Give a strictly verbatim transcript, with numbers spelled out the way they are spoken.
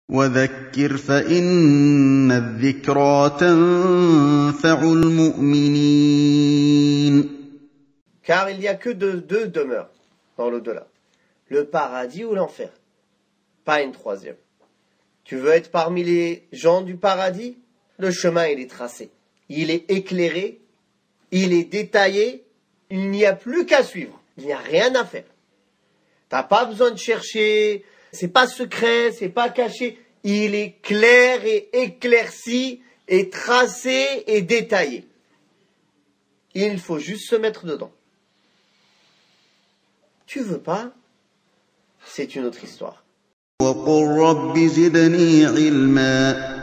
وذكر فإن الذكرى تنفع المؤمنين. Car il n'y a que deux, deux demeures dans l'au-delà, le paradis ou l'enfer, pas une troisième. Tu veux être parmi les gens du paradis? Le chemin, il est tracé, il est éclairé, il est détaillé, il n'y a plus qu'à suivre, il n'y a rien à faire. T'as pas besoin de chercher, c'est pas secret, c'est pas caché, il est clair et éclairci et tracé et détaillé. Il faut juste se mettre dedans. Tu veux pas? C'est une autre histoire. وقل رب زدني علما